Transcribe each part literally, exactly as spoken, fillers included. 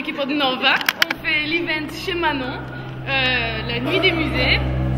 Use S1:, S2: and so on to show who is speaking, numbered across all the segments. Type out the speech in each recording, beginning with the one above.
S1: l'équipe ODNOWA. On fait l'event chez Manon, euh, la nuit des musées.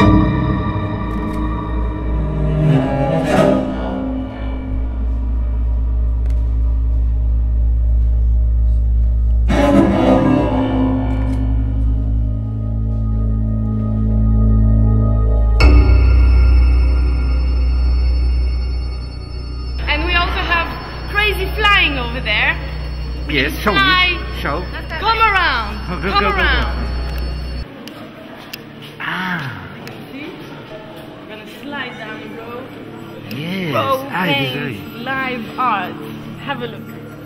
S2: Yes, show me. Show.
S1: Come around.
S2: Go, go,
S1: Come
S2: go, go,
S1: around.
S2: go. Ah.
S1: See? We're gonna slide down the road.
S2: Yes.
S1: Row
S2: Ah, it is
S1: paint,
S2: very.
S1: live art. Have a look.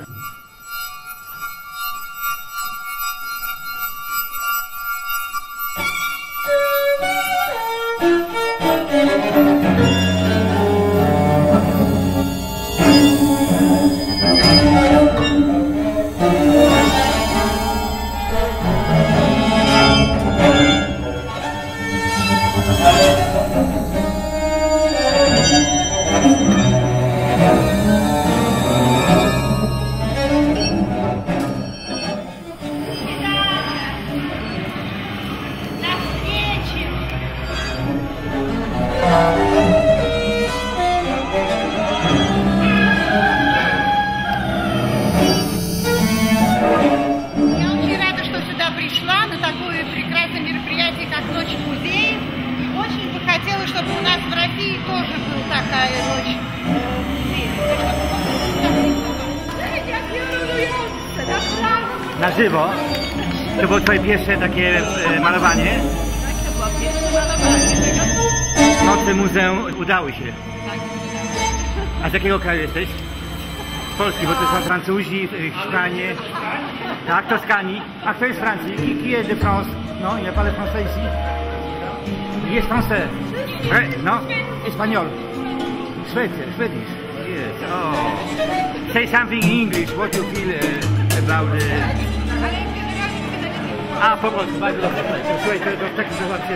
S3: Noc Muzeow i очень бы хотелось, чтобы у нас в России тоже была такая ночь музея.
S2: Na żywo? To było twoje pierwsze takie e, malowanie?
S3: Tak, to było pierwsze malowanie.
S2: Noce Muzeum udały się. A z jakiego kraju jesteś? Z Polski, bo to są Francuzi, Hiszpanie. Tak, Toskanii. A kto jest z Francji? Qui, qui est de France? Non, il n'y a pas de français ici. Il est français. Ouais, non? Espagnol. Swedish. Swedish. Yes. Oh. Say something in English. What you feel uh, about the... A, po prostu, bardzo dobrze. Słuchajcie, to, to tak zobaczcie.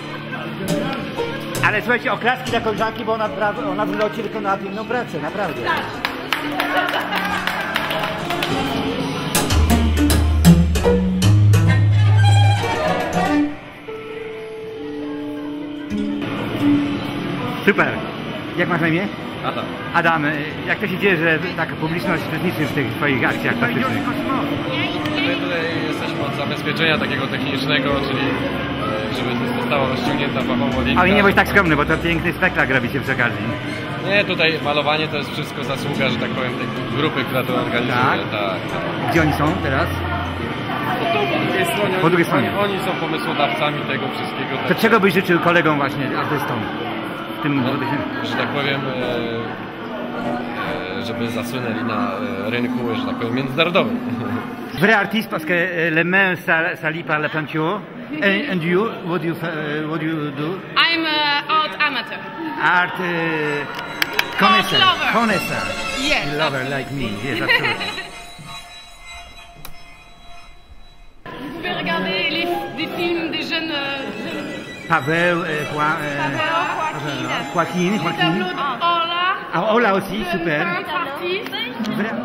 S2: Ale słuchajcie, oklaski dla koleżanki, bo ona, ona w locie wykonała piękną pracę, naprawdę. Super. Jak masz na imię?
S4: Adam.
S2: Adam, jak to się dzieje, że taka publiczność uczestniczy w tych twoich akcjach plastycznych?
S4: My tutaj jesteśmy od zabezpieczenia takiego technicznego, czyli żeby została rozciągnięta fachowo linka.
S2: Ale nie bądź tak skromny, bo to piękny spektakl robicie przy okazji.
S4: Nie, tutaj malowanie to jest wszystko zasługa, że tak powiem, tej grupy, która to organizuje.
S2: Tak?
S4: Tak, tak.
S2: Gdzie oni są teraz?
S4: Po drugiej stronie.
S2: Po drugiej stronie.
S4: Oni, oni są pomysłodawcami tego wszystkiego.
S2: To
S4: tak.
S2: czego byś życzył kolegom właśnie, artystom? W tym
S4: No, że tak powiem, e, e, żeby zasunęli na e, rynku, że tak powiem, międzynarodowym.
S2: Vrai artiste parce que les mains salies par la peinture. And, and you, what do you, uh, what do you do?
S1: I'm an art amateur.
S2: Art uh, connoisseur.
S1: Art lover.
S2: Connoisseur.
S1: Yes.
S2: Lover like me. Yes, absolutely.
S1: Vous pouvez regarder les, des films des jeunes... jeunes...
S2: Paweł, euh, quoi, euh,
S1: Paweł,
S2: Joaquin.
S1: Les
S2: Joaquin.
S1: tableaux de Ola.
S2: Ah, Ola aussi,
S1: de
S2: super.
S1: peintres artistes.
S2: Vrai.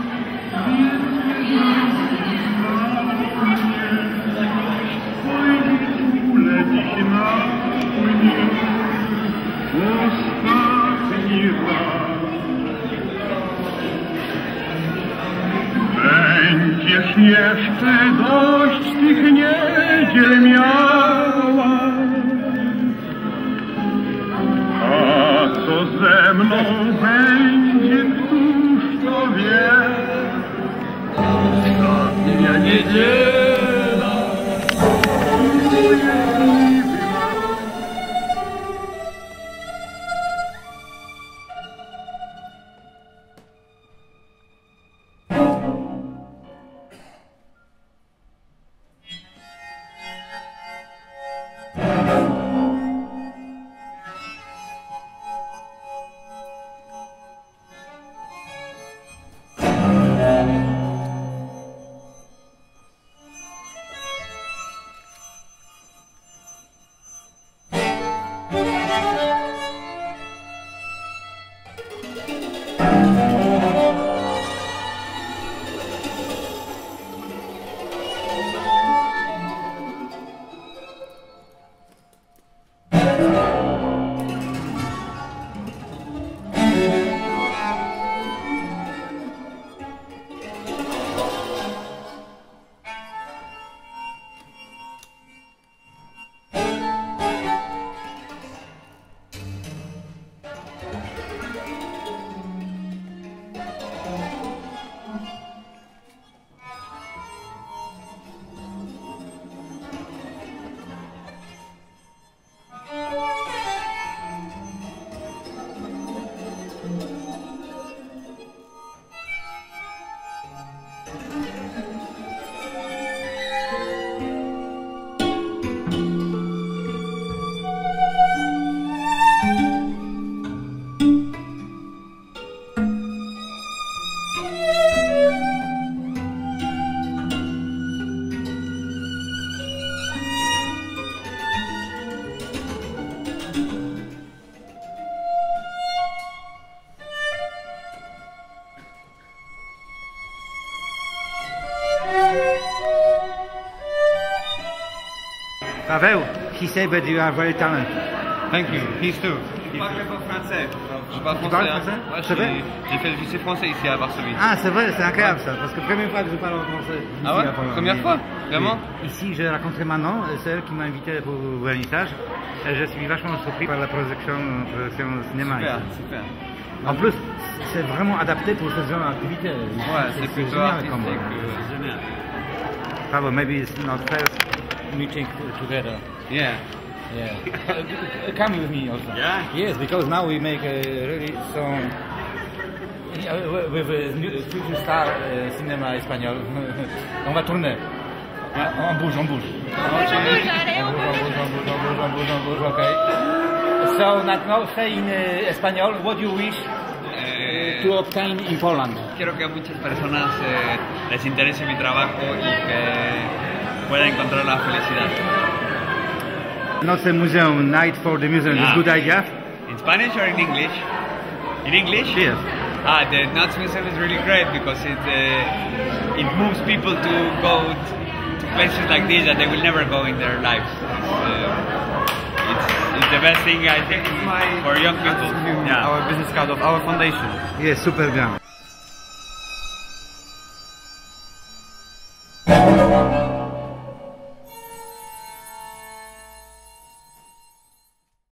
S5: Będziesz jeszcze dość tych niedziel miała, a co ze mną będzie, któż to wie? Ostatnia niedziela.
S2: Pavel, he said that you are very talented.
S6: Thank you. He's too.
S4: Je parle pas français. Je parle
S2: Tu
S4: français.
S2: parles
S4: hein.
S2: français?
S4: Ouais,
S2: C'est vrai?
S4: j'ai- J'ai fait le lycée français ici à Varsovie.
S2: Ah, c'est vrai, c'est incroyable ça, parce que première fois que je parle en français. ici
S4: Ah ouais?
S2: à Pologne.
S4: Première fois? Vraiment?
S2: Oui. Ici, j'ai rencontré Manon, c'est elle qui m'a invité pour le vernissage. Et je suis vachement surpris par la projection, projection au cinéma.
S4: Super,
S2: ici.
S4: super.
S2: En plus, c'est vraiment adapté pour ce genre d'activité.
S4: Ouais, c'est plutôt
S2: génial
S4: artistique.
S2: comme-
S4: euh, C'est génial.
S2: Probably, maybe it's not first meeting together.
S4: Yeah.
S2: Yeah. Uh, Come with me also.
S4: Yeah?
S2: Yes, because now we make a really some uh, with a new future star uh, cinema espagnol. On va tourner. On bouge, on bouge.
S3: On bouge, allez, on
S2: On bouge, on
S3: bouge.
S2: bouge, on bouge, on bouge, on bouge, on bouge, okay. So now say in uh, Espanol what you wish
S4: Eh,
S2: to obtain in Poland.
S4: Quiero que a muchas personas eh, les interese mi trabajo y que puedan encontrar la felicidad.
S2: Noc Muzeow, night for the museum. It's
S4: Ah.
S2: a good idea.
S4: In Spanish or in English? In English?
S2: Yes.
S4: Ah, the Noc Museow is really great because it uh, it moves people to go t- to places like this that they will never go in their lives. It's, uh, it's, it's the best thing I think for young people. Yeah.
S6: Our business card of our foundation.
S2: Yes, super bien.